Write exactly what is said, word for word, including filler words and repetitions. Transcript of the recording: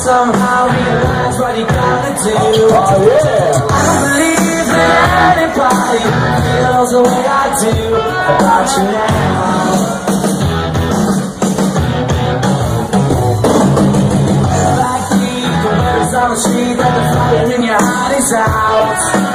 somehow realize what you gotta do. Oh yeah. I don't believe that anybody feels the way I do about you now. Backbeat, the words on the street, that the fire in your heart is out.